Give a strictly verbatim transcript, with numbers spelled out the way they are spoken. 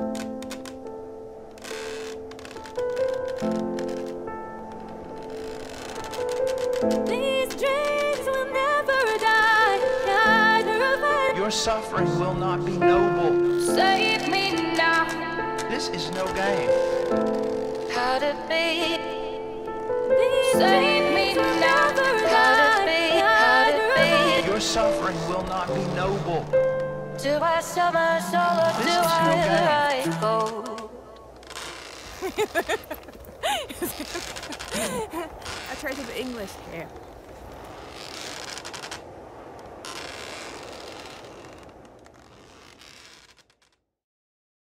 These dreams will never die. Neither of us. Your suffering will not be noble. Save me now. This is no game. How to be. Save me now. How to be. How to be. Your suffering will not be noble. Do I sell my soul or This do is I no write gold? I tried to be English here.